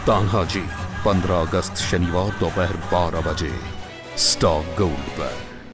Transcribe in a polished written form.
तान्हाजी 15 अगस्त शनिवार दोपहर 12 बजे स्टार गोल्ड पर।